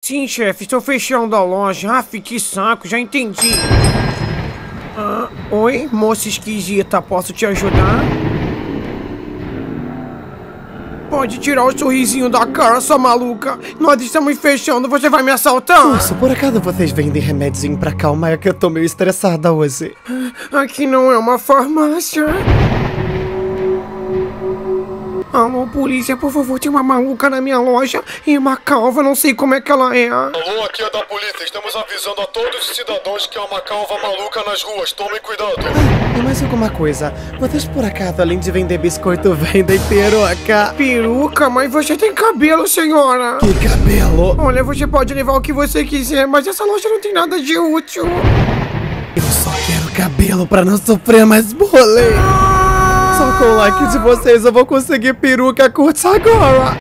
Sim, chefe, estou fechando a loja. Ah, que saco, já entendi. Oi, moça esquisita, posso te ajudar? Pode tirar o sorrisinho da cara, sua maluca. Nós estamos fechando, você vai me assaltar? Moço, por acaso vocês vendem remédiozinho pra calmar? É que eu tô meio estressada hoje. Aqui não é uma farmácia. Alô, polícia, por favor, tem uma maluca na minha loja e uma calva, não sei como é que ela é. Alô, aqui é da polícia. Estamos avisando a todos os cidadãos que há uma calva maluca nas ruas. Tomem cuidado. E mais alguma coisa, vocês por acaso, além de vender biscoito, vendem peruca? Peruca? Mas você tem cabelo, senhora. Que cabelo? Olha, você pode levar o que você quiser, mas essa loja não tem nada de útil. Eu só quero cabelo pra não sofrer mais bullying. Só com o like de vocês eu vou conseguir peruca curta agora.